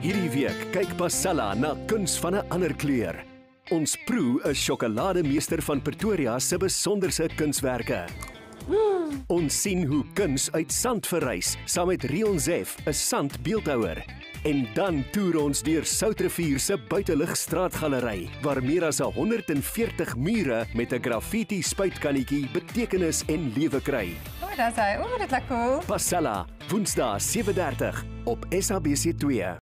Hierdie week kyk Pasella na kuns van 'n ander kleur. Ons proe 'n sjokolademeester van Pretoria se besonderse kunswerke. Ons sien hoe kuns uit sand verrys, saam met Rion Zef, 'n sandbeeldhouer. En dan toer ons deur Soutrivier se buiteligstraatgalery, waar meer as 140 mure met 'n graffiti spuitkannetjie betekenis en lewe kry. Dis hy. Dit lyk cool. Pasella, Woensdae 7:30 op SABC2.